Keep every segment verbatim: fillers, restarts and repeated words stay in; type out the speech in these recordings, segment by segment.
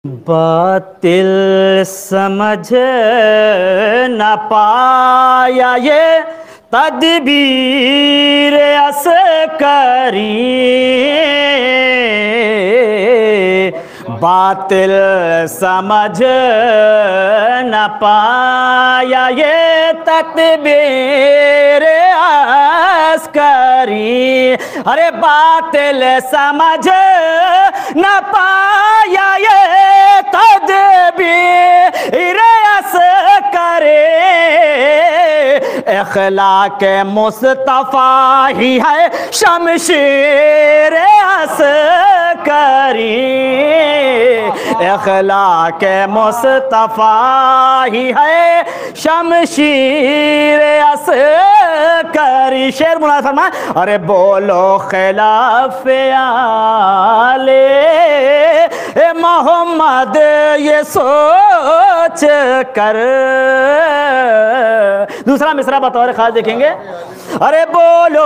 बातिल समझ न पाया ये तदबीर अस्करी। बातिल समझ न पाया ये तदबीर अस्करी। अरे बातिल समझ न पाया ये तदबीर अस्करी। इखलाक मुस्तफ़ा ही है शमशीर अस्करी। इखलाक मुस्तफ़ा ही है शमशीर अस्करी। शेर मुराद फरमा, अरे बोलो खिलाफ़े आले मोहम्मद ये सोच कर। दूसरा मिसरा बतौर खास देखेंगे, अरे बोलो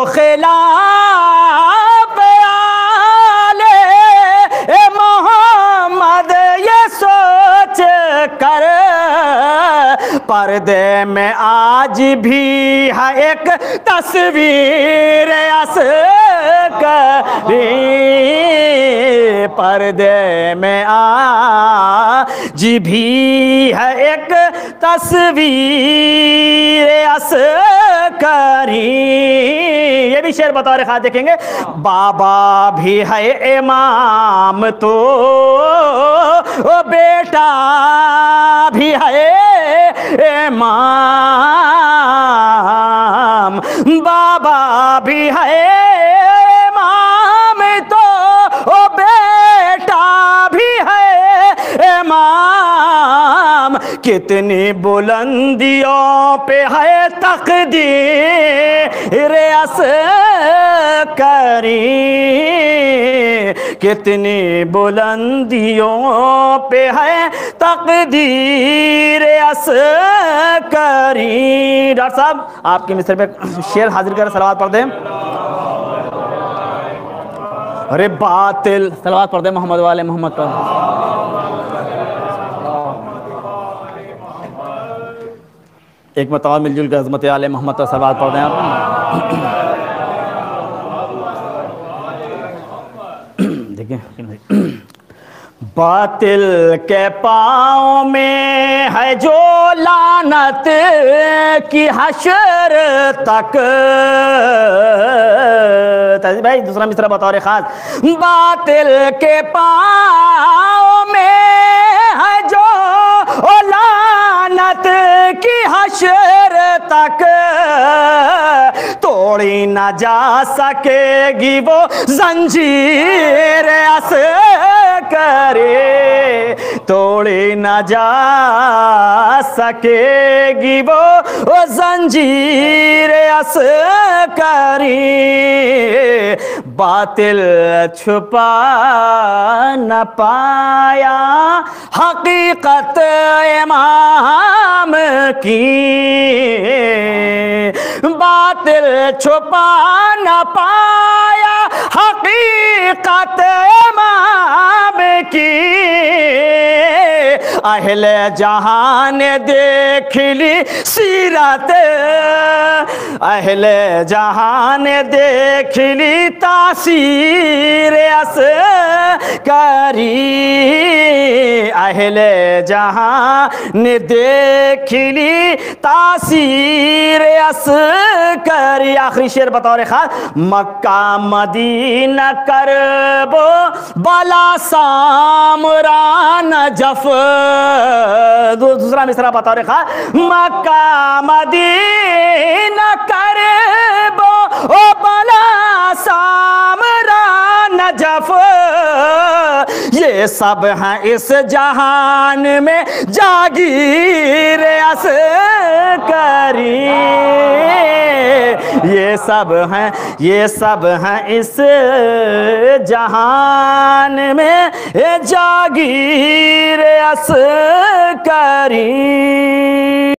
खिलाफ़े आले मोहम्मद ये सोच कर। पर्दे में आज भी है एक तस्वीर अस्करी। पर्दे में आज भी है एक तस्वीर अस्करी। ये भी शेर बतौर खास देखेंगे, बाबा भी है इमाम तो ओ बेटा भी है इमाम। बाबा भी है इमाम तो ओ बेटा भी है इमाम। कितनी बुलंदियों पे है तकदीर अस्करी। कितनी बुलंदियों पे है तकदीर अस्करी। डॉक्टर साहब आपके मिस्र पे शेर हाजिर कर सलावत पढ़ दें। अरे बातिल सलावत पढ़ दें मोहम्मद वाले मोहम्मद पर। एक मतवा मिलजुल के अज़मत आले मोहम्मद पर सलावत पढ़ दें आप। बातिल के पाँव में है जो लानत की हशर तक। भाई दूसरा मिसरा बतौर खास, बातिल के पाँव में है जो लानत की हशर तक। तोड़ी न जा सकेगी वो जंजीर अस्करी। तोड़ी न जा सकेगी वो वो जंजीर अस्करी। बातिल छुपा न पाया हकीकत इमाम की। बातिल छुपा न पाया हकीकत इमाम की। अहले जहान देख ली सीरत, अहले जहान देख ली तासीर अस्करी। अहले जहान देख ली तासीर अस्करी। आखिरी शेर बतौर खास, मक्का मदीना करबो बला सामरा नजफ। दूसरा मिसरा बतौर खास, मक्का मदीना करबो ओ बला सामरा नजफ। ये सब हैं इस जहान में जागीर अस्करी। ये सब हैं ये सब हैं इस जहान में जागीर अस्करी।